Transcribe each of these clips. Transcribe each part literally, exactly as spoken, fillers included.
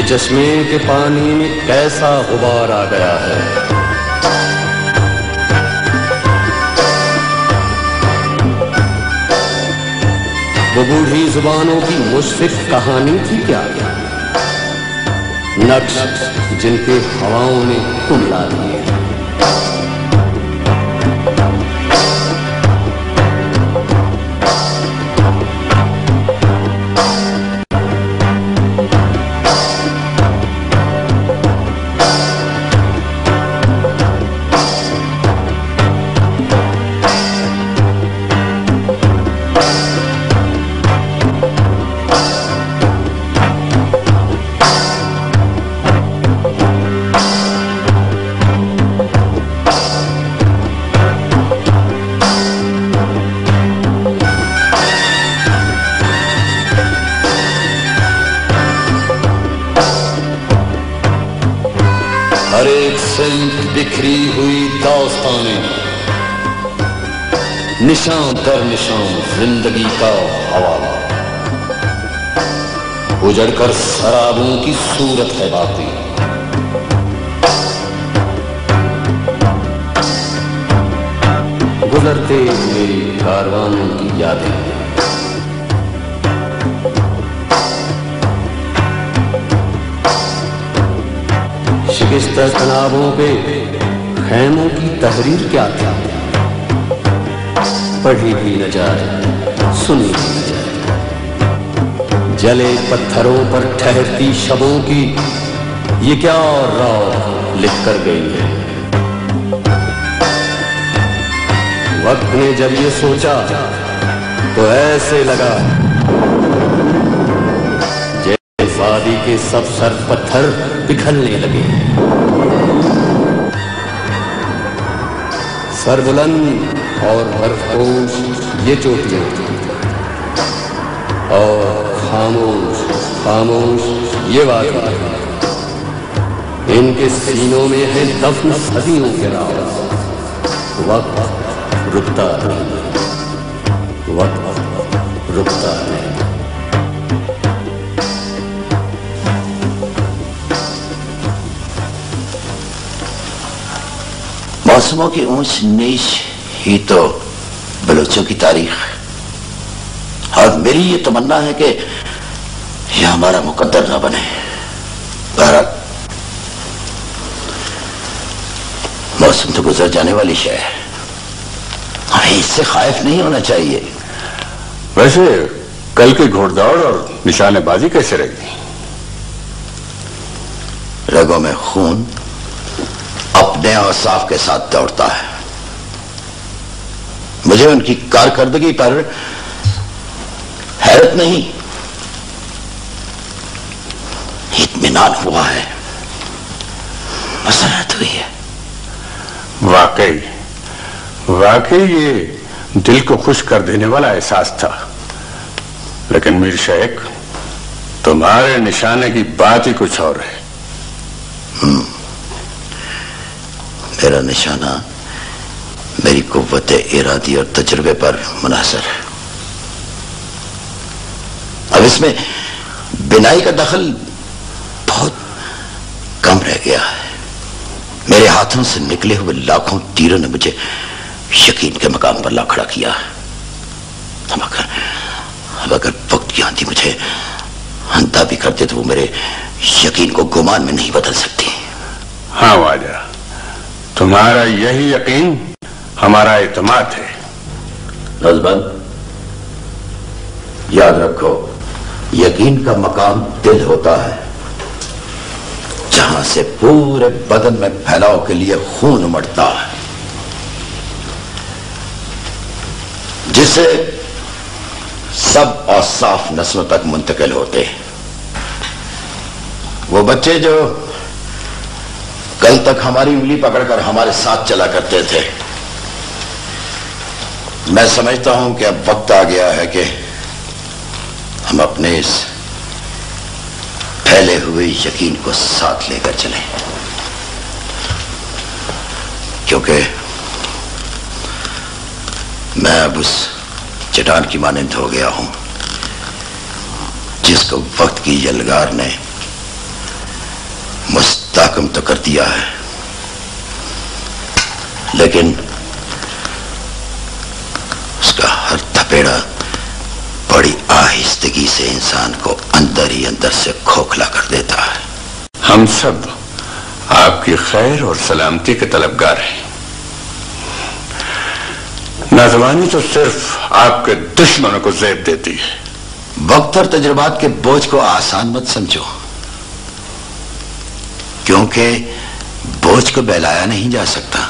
चश्मे के पानी में कैसा गुबार आ गया है। वो बूढ़ी जुबानों की मुशफिक कहानी थी क्या? नक्श जिनके हवाओं ने कुम्हला दिए। हर एक सिल्क बिखरी हुई दास्तानें, निशान दर निशान जिंदगी का हवाला, उजड़कर शराबों की सूरत है बाकी। गुजरते हुए कारवानों की यादें, शिकस्त तनावों पे खैमों की तहरीर क्या था? पढ़ी भी न जाए, सुनी भी न जाए। जले पत्थरों पर ठहरती शबों की ये क्या राह लिख कर गई है। वक्त ने जब ये सोचा तो ऐसे लगा वादी के सब सर पत्थर पिघलने लगे। सरबुलंद और बर्फपोश ये चोटियां और खामोश खामोश ये वादी, इनके सीनों में है दफन सदियों के राज। वक्त रुकता नहीं, वक्त रुकता नहीं। मौसमों की ऊंच नीच ही तो बलोचों की तारीख है। और मेरी ये तमन्ना है कि यह हमारा मुकद्दर ना बने। बहरहाल मौसम तो गुजर जाने वाली शय है, हमें इससे खाइफ नहीं होना चाहिए। वैसे कल की घोड़दौड़ और निशानेबाजी कैसे रही? रगों में खून अपने औसाफ के साथ दौड़ता है। मुझे उनकी कारकर्दगी पर हैरत नहीं, इत्मीनान हुआ है, मसरत हुई है। वाकई वाकई ये दिल को खुश कर देने वाला एहसास था। लेकिन मीर शेख, तुम्हारे निशाने की बात ही कुछ और है। हम्म मेरा निशाना मेरी कुव्वत इरादी और तजुर्बे पर मुनहसर है। अब इसमें बिनाई का दखल बहुत कम रह गया है। मेरे हाथों से निकले हुए लाखों तीरों ने मुझे यकीन के मकाम पर ला खड़ा किया। अब अगर अब अगर वक्त की आंधी मुझे अंधा भी करते तो वो मेरे यकीन को गुमान में नहीं बदल सकती। हाँ वाजा, तुम्हारा यही यकीन हमारा एतमाद है। नज़बंद, याद रखो, यकीन का मकाम दिल होता है, जहां से पूरे बदन में फैलाव के लिए खून उमड़ता है, जिससे सब औसाफ नस्लों तक मुंतकिल होते हैं। वो बच्चे जो कल तक हमारी उंगली पकड़कर हमारे साथ चला करते थे, मैं समझता हूं कि अब वक्त आ गया है कि हम अपने इस फैले हुए यकीन को साथ लेकर चलें, क्योंकि मैं अब उस चट्टान की मानंद हो गया हूं जिसको वक्त की यलगार ने मुस्तहकम तो कर दिया है, लेकिन उसका हर थपेड़ा बड़ी आहिस्तगी से इंसान को अंदर ही अंदर से खोखला कर देता है। हम सब आपकी खैर और सलामती के तलबगार हैं। नाजवानी तो सिर्फ आपके दुश्मनों को ज़ेब देती है। वक्त और तजुर्बात के बोझ को आसान मत समझो, क्योंकि बोझ को बहलाया नहीं जा सकता।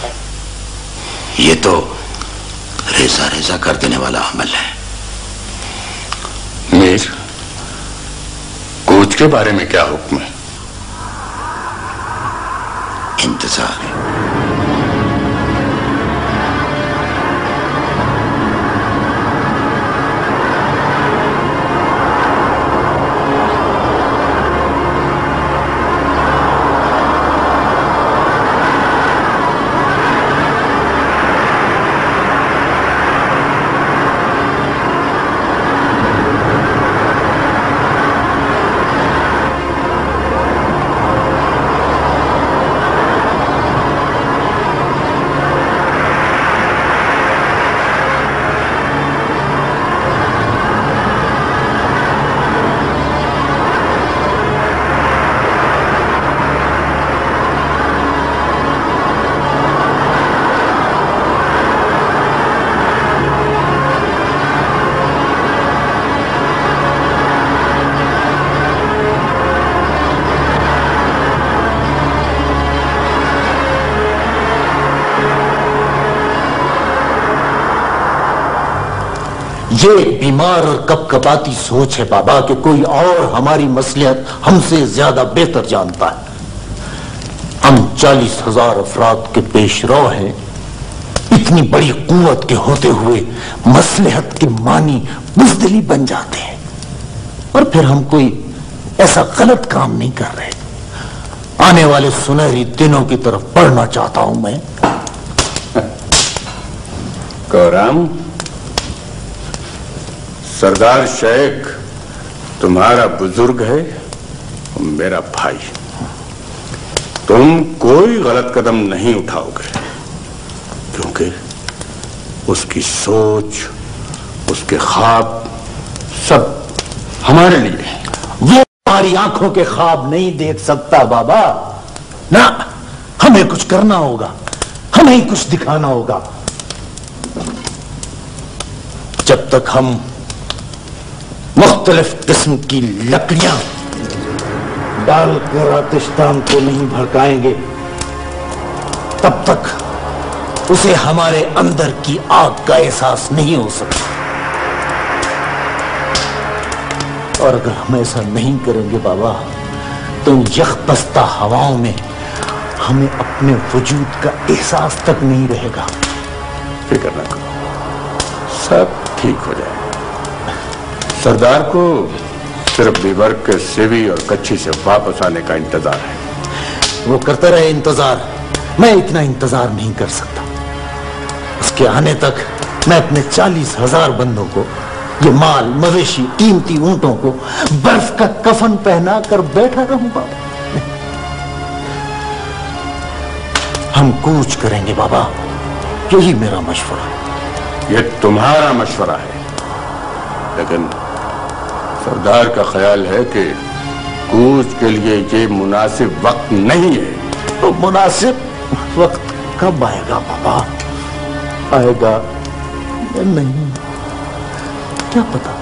ये तो रेजा रेजा कर देने वाला अमल है। मीर, कूच के बारे में क्या हुक्म है? इंतजार। ये एक बीमार और कपकपाती सोच है बाबा कि कोई और हमारी मसलिहत हमसे ज्यादा बेहतर जानता है। हम चालीस हजार अफराद के पेशरो हैं। इतनी बड़ी कुव्वत के होते हुए मसलिहत के मानी बुज़दिली बन जाते हैं, और फिर हम कोई ऐसा गलत काम नहीं कर रहे। आने वाले सुनहरी दिनों की तरफ बढ़ना चाहता हूं मैं। कोराम, सरदार शेख तुम्हारा बुजुर्ग है, मेरा भाई। तुम कोई गलत कदम नहीं उठाओगे, क्योंकि उसकी सोच, उसके ख्वाब सब हमारे लिए। वो हमारी आंखों के ख्वाब नहीं देख सकता बाबा ना। हमें कुछ करना होगा, हमें ही कुछ दिखाना होगा। जब तक हम मुख्तलिफ किस्म की लकड़ियां डालकर आतिशदान को नहीं भड़काएंगे, तब तक उसे हमारे अंदर की आग का एहसास नहीं हो सकता। और अगर हम ऐसा नहीं करेंगे बाबा, तो यकबस्ता हवाओं में हमें अपने वजूद का एहसास तक नहीं रहेगा। फिक्र न करो, सब ठीक हो जाएगा। सरदार को सिर्फ बीबर के सेवी और कच्ची से वापस आने का इंतजार है। वो करता रहे इंतजार, मैं इतना इंतजार नहीं कर सकता। उसके आने तक मैं अपने चालीस हजार बंदों को, ये माल मवेशी कीमती ऊंटों को बर्फ का कफन पहना कर बैठा रहूंगा। हम कूच करेंगे बाबा, यही मेरा मशवरा। ये तुम्हारा मशवरा है, लेकिन सरदार का ख्याल है कि कूच के लिए ये मुनासिब वक्त नहीं है। तो मुनासिब वक्त कब आएगा बाबा? आएगा या नहीं, क्या पता।